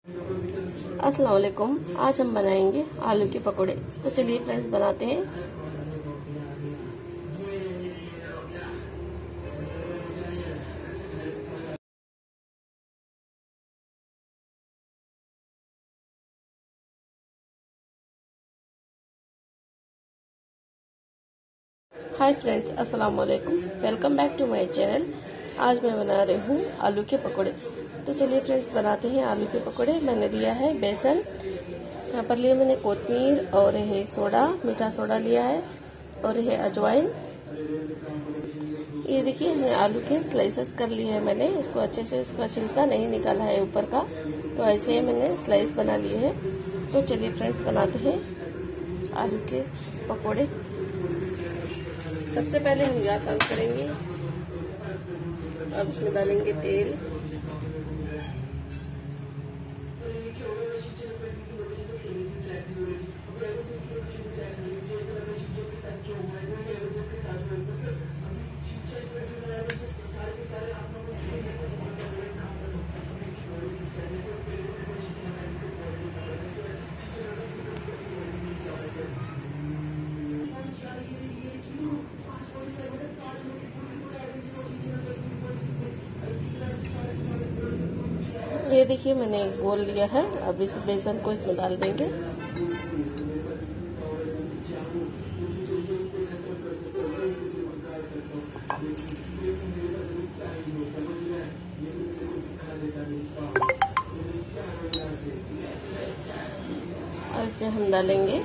अस्सलाम वालेकुम। आज हम बनाएंगे आलू के पकोड़े। तो चलिए फ्रेंड्स बनाते हैं। हाय फ्रेंड्स, अस्सलाम वालेकुम। Welcome back to my channel. आज मैं बना रही हूँ आलू के पकोड़े। तो चलिए फ्रेंड्स बनाते हैं आलू के पकोड़े। मैंने लिया है बेसन, यहाँ पर लिए मैंने कोतमीर और है सोडा, मीठा सोडा लिया है और है अजवाइन। ये देखिए हमने आलू के स्लाइसेस कर लिए हैं। मैंने इसको अच्छे से, इसका छिलका नहीं निकाला है ऊपर का, तो ऐसे ही मैंने स्लाइस बना लिए हैं। तो चलिए फ्रेंड्स बनाते हैं आलू के पकोड़े। सबसे पहले हम गैस ऑन करेंगे। अब इसमें डालेंगे तेल। ये देखिए मैंने एक गोल लिया है। अब इस बेसन को इसमें डाल देंगे। और इसमें हम डालेंगे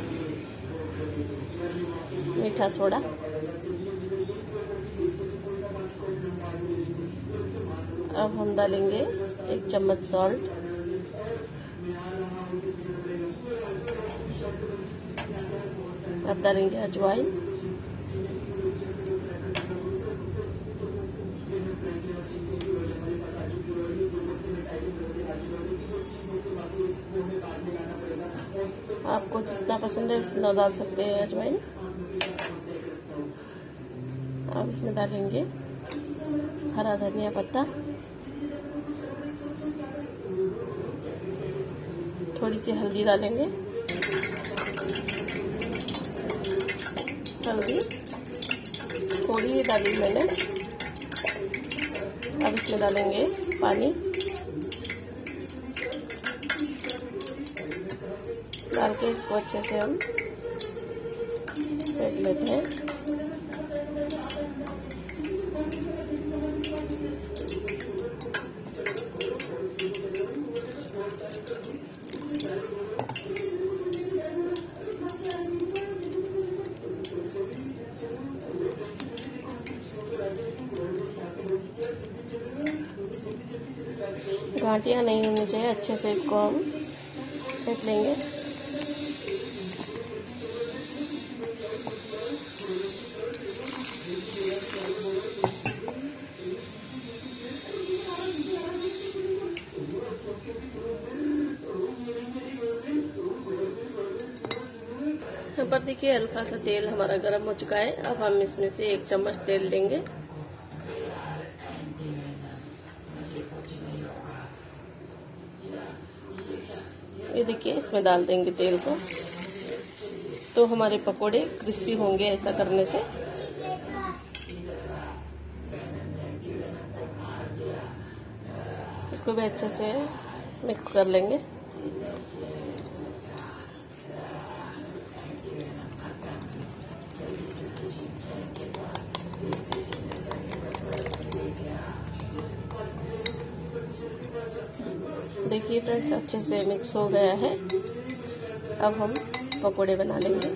मीठा सोडा। अब हम डालेंगे 1 चम्मच सॉल्ट। अब डालेंगे अजवाइन। आपको जितना पसंद है उतना डाल सकते हैं अजवाइन। अब इसमें डालेंगे हरा धनिया पत्ता, थोड़ी सी हल्दी डालेंगे। हल्दी थोड़ी ही डाली मैंने। अब इसमें डालेंगे पानी। डाल के इसको अच्छे से हम फेंट लेते हैं। गांठियाँ नहीं होनी चाहिए। अच्छे से इसको हम फेंट लेंगे। यहाँ पर देखिए हल्का सा तेल हमारा गर्म हो चुका है। अब हम इसमें से 1 चम्मच तेल लेंगे। ये देखिए इसमें डाल देंगे तेल को, तो हमारे पकोड़े क्रिस्पी होंगे ऐसा करने से। इसको भी अच्छे से मिक्स कर लेंगे। देखिए फ्रेंड्स अच्छे से मिक्स हो गया है। अब हम पकोड़े बना लेंगे।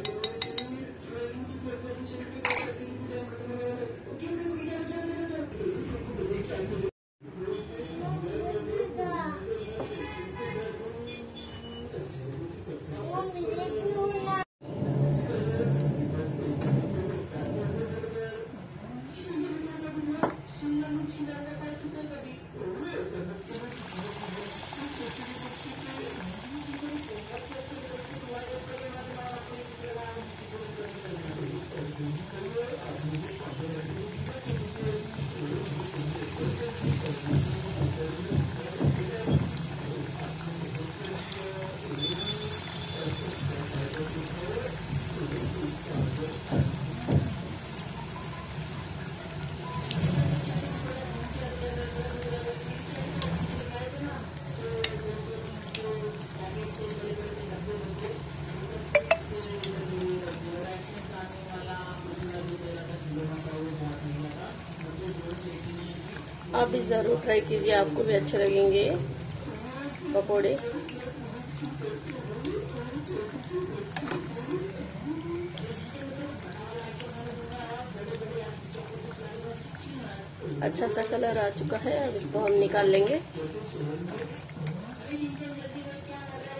आप भी ज़रूर ट्राई कीजिए, आपको भी अच्छे लगेंगे पकोड़े। अच्छा सा कलर आ चुका है, अब इसको हम निकाल लेंगे।